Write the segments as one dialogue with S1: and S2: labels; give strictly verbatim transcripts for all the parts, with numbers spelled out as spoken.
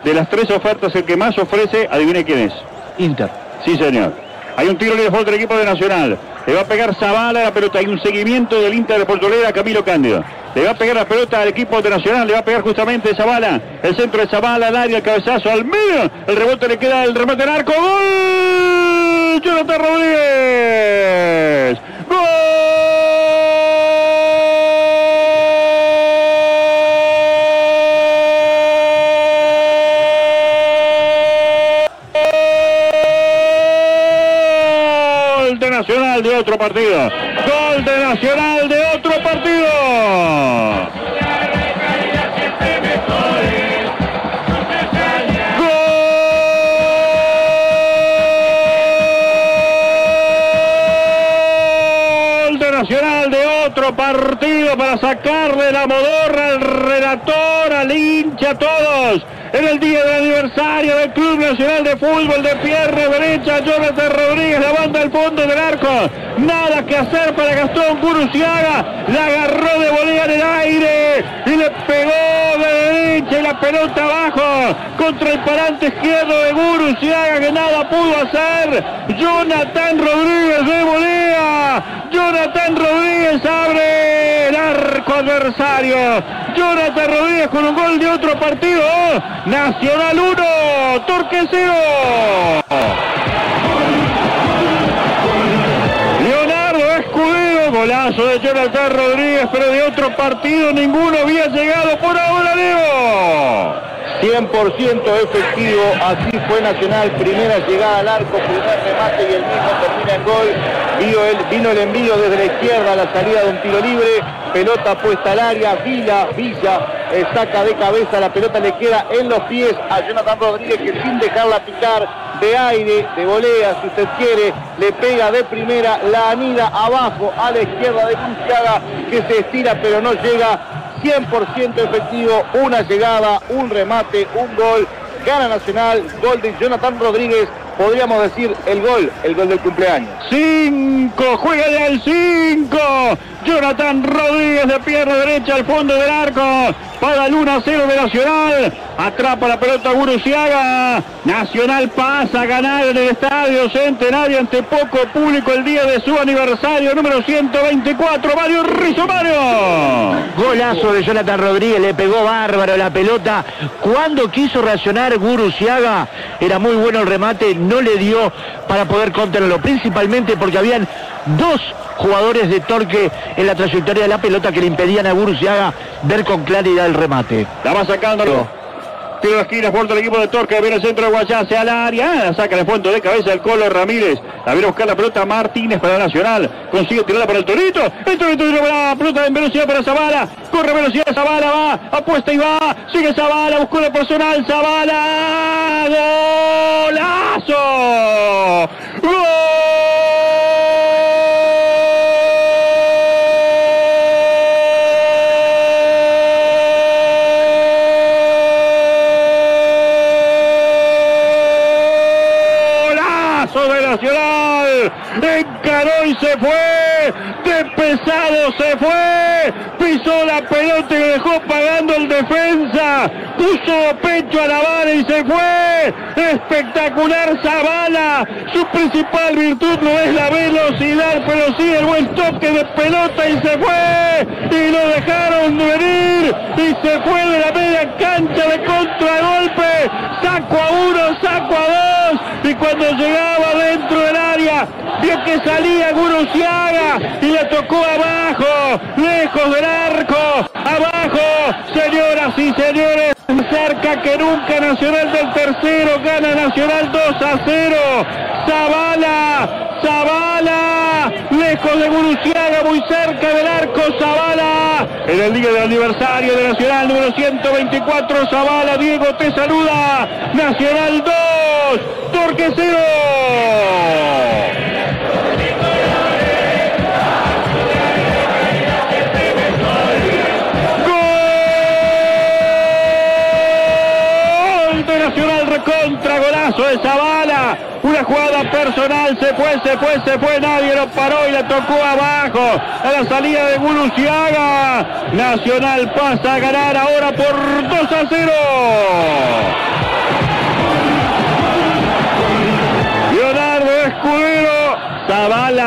S1: De las tres ofertas, el que más ofrece, adivine quién es.
S2: Inter.
S1: Sí, señor. Hay un tiro libre de falta del equipo de Nacional. Le va a pegar Zavala a la pelota. Hay un seguimiento del Inter de Porto Alegre a Camilo Cándido. Le va a pegar la pelota al equipo de Nacional. Le va a pegar justamente Zavala. El centro de Zavala al área, el cabezazo al medio. El rebote le queda el remate en arco. ¡Gol! Jonathan Rodríguez. ¡Gol! Nacional de otro partido. Gol de Nacional de otro partido. Gol de Nacional de otro partido para sacarle la modorra al relator, al hincha, a todos. En el día del aniversario del Club Nacional de Fútbol, de pierna derecha, Jonathan Rodríguez, la banda al fondo del arco. Nada que hacer para Gastón Guruziaga. La agarró de volea en el aire y le pegó de derecha y la pelota abajo contra el parante izquierdo de Guruziaga, que nada pudo hacer. Jonathan Rodríguez de volea. Jonathan Rodríguez abre el arco adversario. Jonathan Rodríguez con un gol de otro partido. Nacional uno, Torque cero. Leonardo Escudero, golazo de Jonathan Rodríguez, pero de otro partido ninguno había llegado por ahora, Leo.
S3: cien por ciento efectivo, así fue Nacional, primera llegada al arco, primer remate y el mismo termina en gol. Vino el, vino el envío desde la izquierda a la salida de un tiro libre, pelota puesta al área, Vila, Villa eh, saca de cabeza, la pelota le queda en los pies a Jonathan Rodríguez, que sin dejarla picar de aire, de volea, si usted quiere, le pega de primera, la anida abajo a la izquierda de Guruziaga, que se estira pero no llega. Cien por ciento efectivo, una llegada, un remate, un gol, gana Nacional, gol de Jonathan Rodríguez, podríamos decir el gol, el gol del cumpleaños.
S1: Cinco, juega ya el cinco, Jonathan Rodríguez de pierna derecha al fondo del arco, para el uno a cero de Nacional, atrapa la pelota Guruziaga. Nacional pasa a ganar en el Estadio Centenario ante poco público el día de su aniversario número ciento veinticuatro, Mario Rizzo. Mario.
S2: Golazo de Jonathan Rodríguez, le pegó bárbaro la pelota. Cuando quiso reaccionar Guruziaga, era muy bueno el remate, no le dio para poder contenerlo, principalmente porque habían dos jugadores de Torque en la trayectoria de la pelota que le impedían a Guruziaga ver con claridad el remate.
S1: La va sacándolo. Tiro de esquina, fuerte el equipo de Torque, viene el centro de Guayase al área, la saca de fondo de cabeza el Colo Ramírez, la viene a buscar la pelota Martínez para Nacional, consigue tirarla para el Torito, el Torito tira la pelota en velocidad para Zavala, corre velocidad Zavala, va, apuesta y va, sigue Zavala, buscó la personal, Zavala, golazo, gol. De Nacional, encaró y se fue, de pesado se fue, pisó la pelota y lo dejó pagando el defensa, puso pecho a la vara y se fue, espectacular Zavala, su principal virtud no es la velocidad, pero sí el buen toque de pelota y se fue, y lo dejaron venir, y se fue de la media cancha de contragolpe, saco a uno, saco a dos, y cuando llegaba dentro del área, vio que salía Guruziaga y le tocó abajo, lejos del arco, abajo, señoras y señores, cerca que nunca Nacional del tercero, gana Nacional dos a cero, Zavala, Zavala, lejos de Guruziaga, muy cerca del arco, Zavala, en el día del aniversario de Nacional número ciento veinticuatro, Zavala, Diego te saluda, Nacional dos, Torque cero. Gol de Nacional, recontra golazo de Zavala, una jugada personal, se fue, se fue, se fue, nadie lo paró y le tocó abajo a la salida de Guruziaga. Nacional pasa a ganar ahora por dos a cero.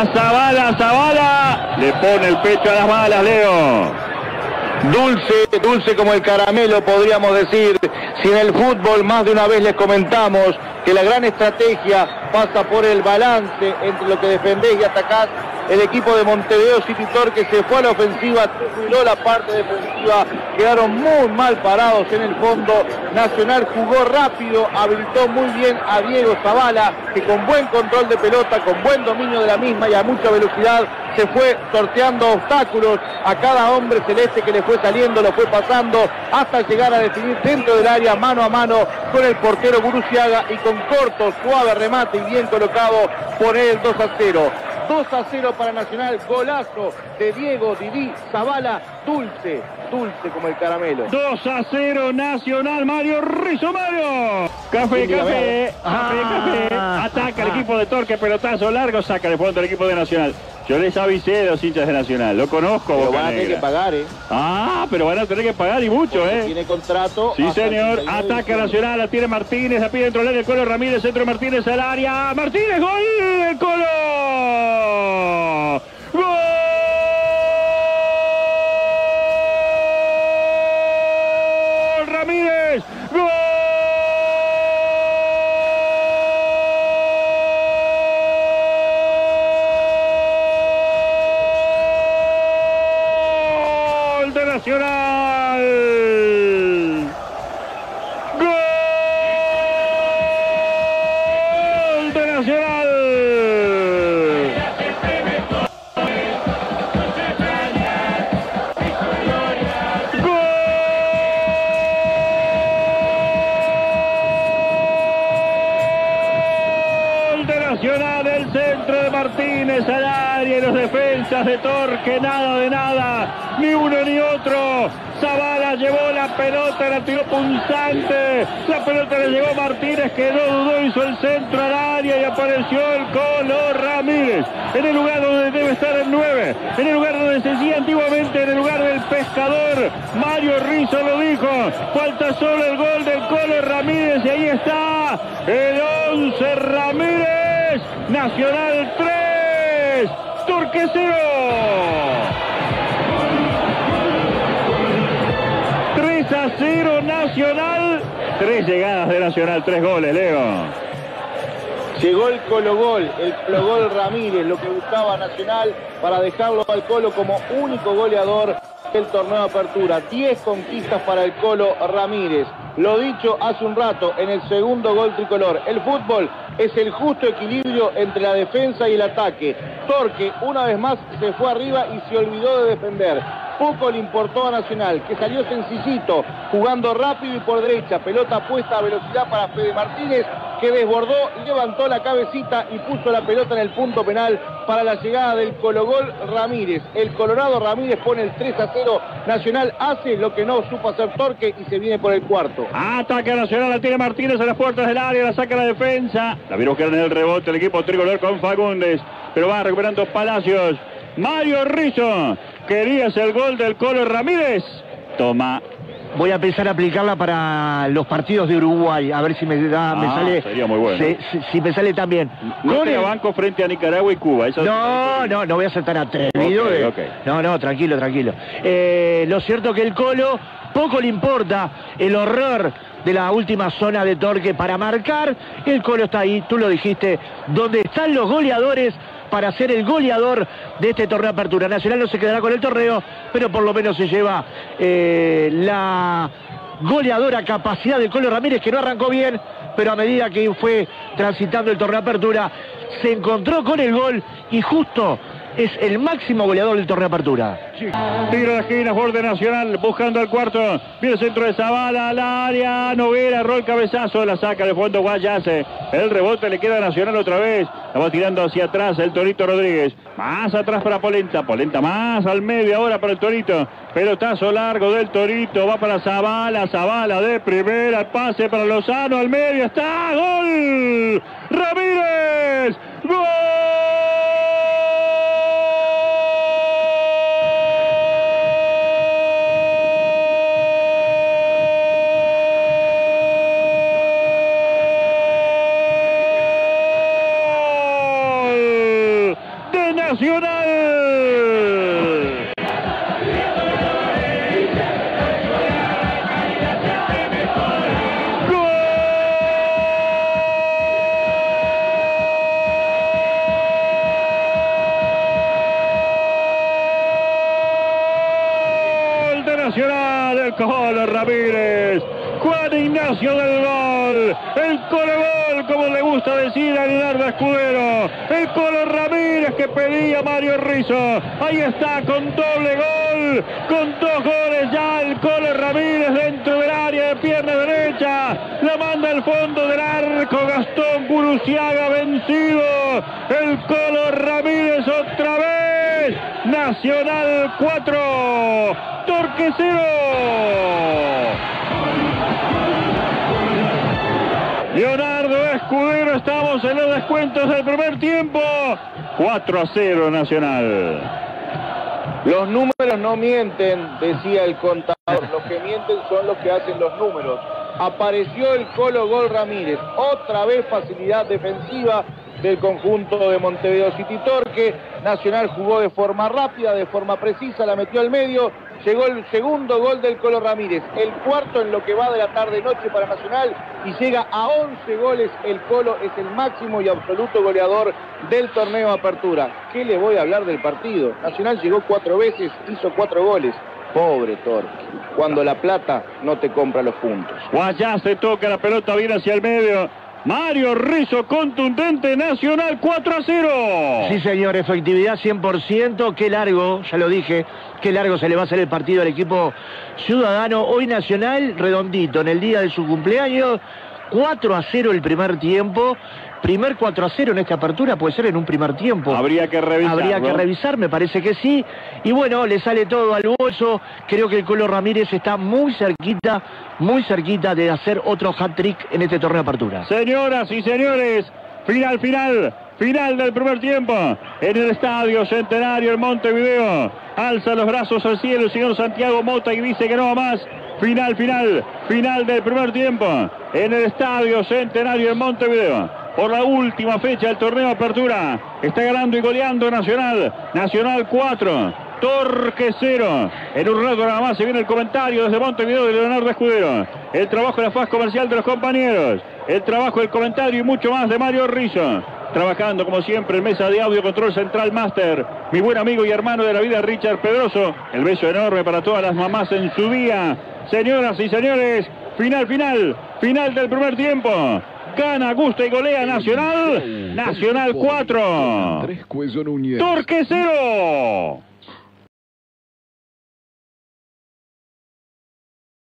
S1: Zavala, Zavala, Zavala. Le pone el pecho a las balas, Leo.
S3: Dulce, dulce como el caramelo, podríamos decir. Si en el fútbol más de una vez les comentamos que la gran estrategia pasa por el balance entre lo que defendés y atacás, el equipo de Montevideo City Torque se fue a la ofensiva, truculó la parte defensiva, quedaron muy mal parados en el fondo. Nacional jugó rápido, habilitó muy bien a Diego Zavala, que con buen control de pelota, con buen dominio de la misma y a mucha velocidad, se fue sorteando obstáculos a cada hombre celeste que le fue saliendo, lo fue pasando hasta llegar a definir dentro del área, mano a mano con el portero Guruciaga, y con corto, suave remate y bien colocado poner el dos a cero. dos a cero para Nacional, golazo de Diego Didi Zavala, dulce, dulce como el caramelo.
S1: dos a cero Nacional, Mario Rizzo, Mario. Café,
S3: Sí,
S1: café,
S2: ah,
S1: café, café. Ataca el equipo de Torque, pelotazo largo, saca de fondo el equipo de Nacional. Yo les avisé de los hinchas de Nacional, lo conozco.
S3: Pero
S1: Boca
S3: van a tener
S1: Negra.
S3: que pagar, ¿eh?
S1: Ah, pero van a tener que pagar y mucho,
S3: Porque
S1: ¿eh?
S3: tiene contrato.
S1: Sí,
S3: hasta el
S1: señor.
S3: treinta y nueve de
S1: Ataca
S3: diciembre.
S1: Nacional, la tiene Martínez, la pide dentro del área, el Colo Ramírez, centro de Martínez al área. Martínez, gol del Colo. ¡Gol! Ramírez, gol. De Nacional. Gol de Nacional. Gol de Nacional, el centro de Martínez al área y los defensas de Torque, nada de nada, ni uno ni otro. Zavala llevó la pelota, la tiró punzante, la pelota le llegó Martínez, que no dudó, hizo el centro al área y apareció el Colo Ramírez, en el lugar donde debe estar el nueve, en el lugar donde se decía antiguamente, en el lugar del pescador. Mario Rizzo lo dijo, falta solo el gol del Colo Ramírez y ahí está el once Ramírez. Nacional tres, Torque cero. tres a cero Nacional. Tres llegadas de Nacional, tres goles, Leo.
S3: Llegó el Colo Gol, el Colo Gol Ramírez, lo que buscaba Nacional para dejarlo al Colo como único goleador del torneo de apertura. diez conquistas para el Colo Ramírez. Lo dicho hace un rato en el segundo gol tricolor. El fútbol es el justo equilibrio entre la defensa y el ataque. Torque una vez más se fue arriba y se olvidó de defender. Poco le importó a Nacional, que salió sencillito, jugando rápido y por derecha. Pelota puesta a velocidad para Fede Martínez, que desbordó, levantó la cabecita y puso la pelota en el punto penal para la llegada del Colo Gol Ramírez. El Colorado Ramírez pone el tres a cero. Nacional hace lo que no supo hacer Torque y se viene por el cuarto.
S1: Ataca Nacional, la tiene Martínez a las puertas del área, la saca la defensa. La vieron que en el rebote el equipo tricolor con Fagundes, pero va recuperando Palacios. Mario Rizzo, ¿querías el gol del Colo Ramírez? Toma.
S2: Voy a empezar a aplicarla para los partidos de Uruguay, a ver si me, da, me
S1: Ah,
S2: sale.
S1: sería muy bueno.
S2: Si, si- si me sale también.
S1: No
S2: Con
S1: te
S2: el-
S1: banco frente a Nicaragua y Cuba. Eso
S2: No, no, no voy a ser tan atrevido.
S1: Ok,
S2: de-
S1: ok.
S2: No, no, tranquilo, tranquilo. Eh, lo cierto que el Colo poco le importa el horror de la última zona de Torque para marcar. El Colo está ahí, tú lo dijiste, donde están los goleadores para ser el goleador de este torneo de apertura. Nacional no se quedará con el torneo, pero por lo menos se lleva eh, la goleadora capacidad del Colo Ramírez, que no arrancó bien, pero a medida que fue transitando el torneo de apertura, se encontró con el gol y justo es el máximo goleador del torneo de apertura.
S1: Tiro de esquina, borde Nacional, buscando al cuarto. Viene el centro de Zavala al área. Noguera, erró el cabezazo, la saca de fondo Guayace. El rebote le queda a Nacional otra vez. La va tirando hacia atrás el Torito Rodríguez. Más atrás para Polenta. Polenta más al medio ahora para el Torito. Pelotazo largo del Torito. Va para Zavala. Zavala de primera. El pase para Lozano al medio. ¡Está! ¡Gol! ¡Ramírez! ¡Gol! Nacional. Nacional, el Colo Ramírez, Juan Ignacio del gol, el Colo gol, como le gusta decir a Leonardo Escudero, el Colo Ramírez que pedía Mario Rizzo, ahí está con doble gol, con dos goles ya el Colo Ramírez dentro del área de pierna derecha, la manda al fondo del arco Gastón Guruziaga vencido, el Colo Ramírez otra vez, Nacional cuatro, Torque cero. Leonardo Escudero, estamos en los descuentos del primer tiempo. cuatro a cero Nacional.
S3: Los números no mienten, decía el contador. Los que mienten son los que hacen los números. Apareció el Colo Gol Ramírez. Otra vez facilidad defensiva del conjunto de Montevideo City Torque. Nacional jugó de forma rápida, de forma precisa, la metió al medio. Llegó el segundo gol del Colo Ramírez, el cuarto en lo que va de la tarde-noche para Nacional y llega a once goles. El Colo es el máximo y absoluto goleador del torneo Apertura. ¿Qué le voy a hablar del partido? Nacional llegó cuatro veces, hizo cuatro goles. Pobre Torque, cuando la plata no te compra los puntos.
S1: Allá se toca la pelota, viene hacia el medio. Mario Rizzo, contundente, Nacional cuatro a cero.
S2: Sí, señor, efectividad cien por ciento. Qué largo, ya lo dije, qué largo se le va a hacer el partido al equipo ciudadano. Hoy Nacional, redondito, en el día de su cumpleaños, cuatro a cero el primer tiempo. Primer cuatro a cero en esta apertura puede ser en un primer tiempo.
S1: Habría que revisar.
S2: Habría que revisar, me parece que sí. Y bueno, le sale todo al bolso. Creo que el Colo Ramírez está muy cerquita, muy cerquita de hacer otro hat-trick en este torneo de apertura.
S1: Señoras y señores, final, final, final del primer tiempo. En el Estadio Centenario en Montevideo. Alza los brazos al cielo el señor Santiago Mota y dice que no va más. Final, final, final del primer tiempo. En el Estadio Centenario en Montevideo. Por la última fecha del torneo Apertura. Está ganando y goleando Nacional. Nacional cuatro. Torque cero. En un rato nada más se viene el comentario desde Montevideo de Leonardo Escudero. El trabajo de la faz comercial de los compañeros. El trabajo del comentario y mucho más de Mario Rizzo. Trabajando como siempre en mesa de audio, control central máster. Mi buen amigo y hermano de la vida, Richard Pedroso. El beso enorme para todas las mamás en su día. Señoras y señores, final, final. Final del primer tiempo. Gana, gusta y golea Nacional. Nacional cuatro. Torque cero.